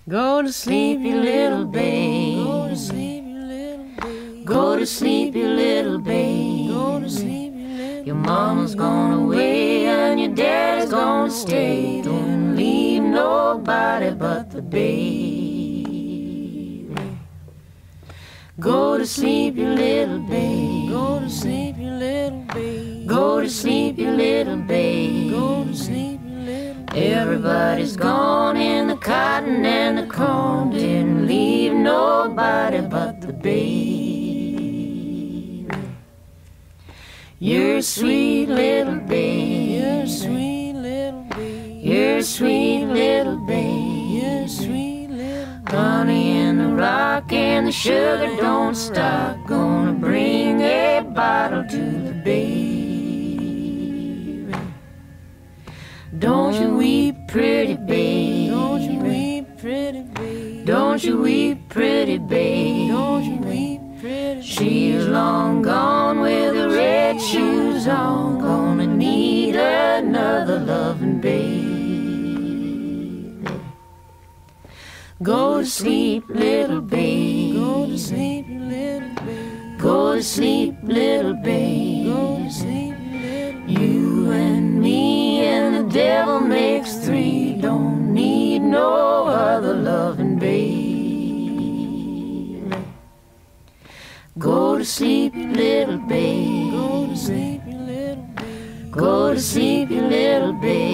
Go to sleep, you little babe. Go to sleep, you little babe. Go to sleep, you little babe. Go to sleep, you little Your mama's gone away and your daddy's gonna stay. Don't leave nobody but the baby. Go to sleep, you little babe. Go to sleep, you little babe. Go to sleep, you little babe. Go to sleep, you little babe. Everybody's gone in the cotton and the corn. Didn't leave nobody but the baby. You're a sweet little babe. You're a sweet little babe. You're a sweet little babe. You're a sweet little babe. Honey in the rock and the sugar don't stop. Gonna bring a bottle to the baby. Don't you weep, pretty babe. Don't you weep, pretty babe. Don't you weep, pretty babe. Don't you weep, pretty babe. She's long gone with the red shoes on. Gonna need another loving babe. Go to sleep, little babe. Go to sleep, you little babe. Go to sleep, little babe. Go to sleep, you little babe. You and me and the devil makes three. Don't need no other loving babe. Go to sleep, you little babe. Go to sleep, you little babe. Go to sleep, you little babe.